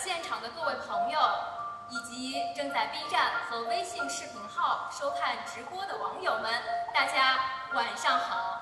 现场的各位朋友，以及正在 B 站和微信视频号收看直播的网友们，大家晚上好。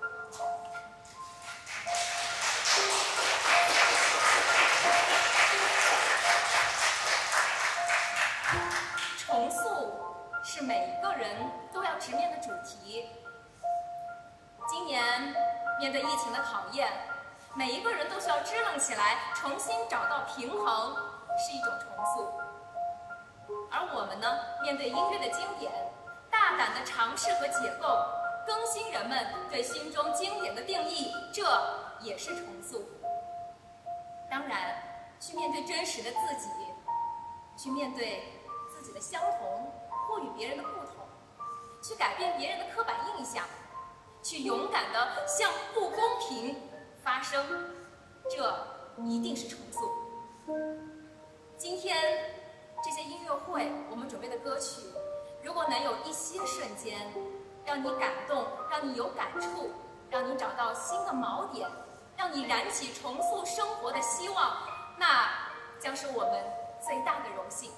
重塑是每一个人都要直面的主题。今年面对疫情的考验，每一个人都需要支棱起来，重新找到平衡，是一种重塑。而我们呢，面对音乐的经典，大胆的尝试和解构，更新人们对心中经典的定义，这也是重塑。当然，去面对真实的自己，去面对自己的相同或与别人的不同，去改变别人的刻板印象，去勇敢地向不公平发声，这一定是重塑。今天这些音乐会我们准备的歌曲，如果能有一些瞬间让你感动，让你有感触，让你找到新的锚点，让你燃起重塑生活的希望，那将是我们最大的荣幸。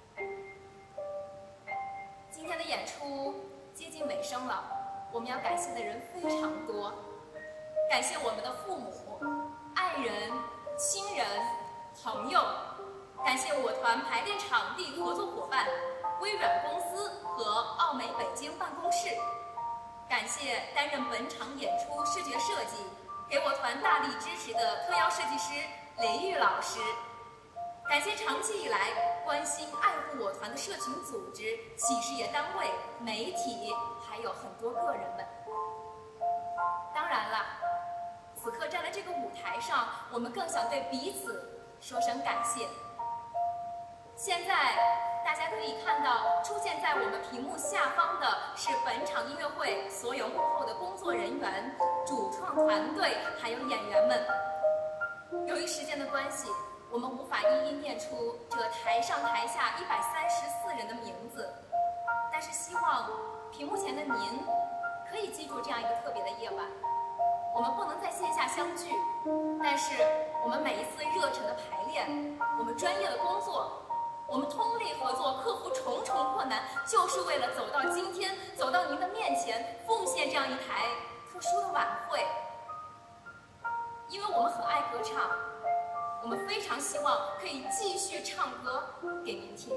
今天的演出接近尾声了，我们要感谢的人非常多，感谢我们的父母、爱人、亲人、朋友，感谢我团排练场地合作伙伴微软公司和奥美北京办公室，感谢担任本场演出视觉设计，给我团大力支持的特邀设计师雷玉老师，感谢长期以来关心爱护我团的社群组织、企事业单位、媒体，还有很多个人们。当然了，此刻站在这个舞台上，我们更想对彼此说声感谢。现在大家可以看到，出现在我们屏幕下方的是本场音乐会所有幕后的工作人员、主创团队，还有演员们。由于时间的关系，我们无法一一念出这台上台下134人的名字，但是希望屏幕前的您可以记住这样一个特别的夜晚。我们不能在线下相聚，但是我们每一次热忱的排练，我们专业的工作，我们通力合作，克服重重困难，就是为了走到今天，走到您的面前，奉献这样一台特殊的晚会。因为我们很爱歌唱，我们非常希望可以继续唱歌给您听。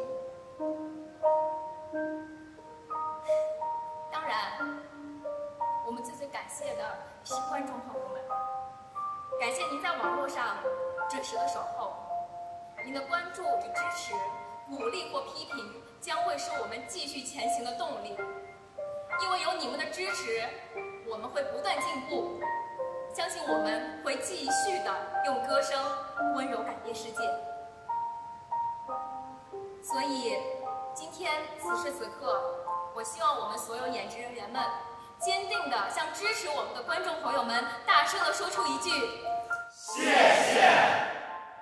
当然，我们最感谢的是观众朋友们，感谢您在网络上准时的守候，您的关注与支持、鼓励或批评将会是我们继续前行的动力。因为有你们的支持，我们会不断进步，相信我们会继续的用歌声温柔改变世界。所以今天此时此刻，我希望我们所有演职人员们坚定地向支持我们的观众朋友们大声地说出一句谢谢。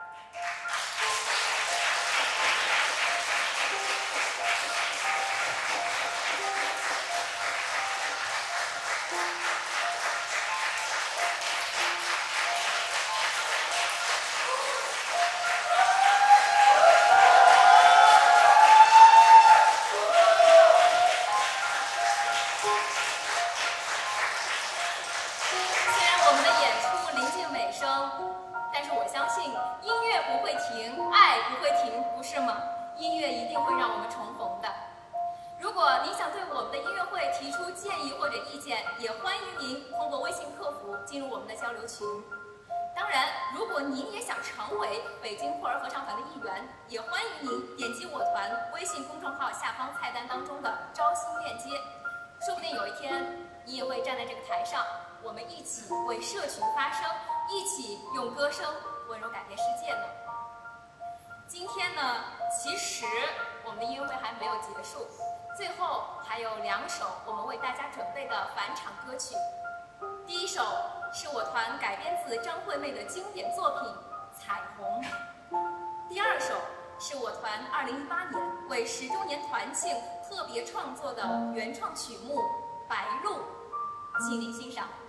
也欢迎您通过微信客服进入我们的交流群。当然，如果您也想成为北京酷儿合唱团的一员，也欢迎您点击我团微信公众号下方菜单当中的招新链接。说不定有一天，你也会站在这个台上，我们一起为社群发声，一起用歌声温柔改变世界呢。今天呢，其实我们的音乐会还没有结束。最后还有2首我们为大家准备的返场歌曲。第一首是我团改编自张惠妹的经典作品《彩虹》，第2首是我团2018年为10周年团庆特别创作的原创曲目《白鹭》，请您欣赏。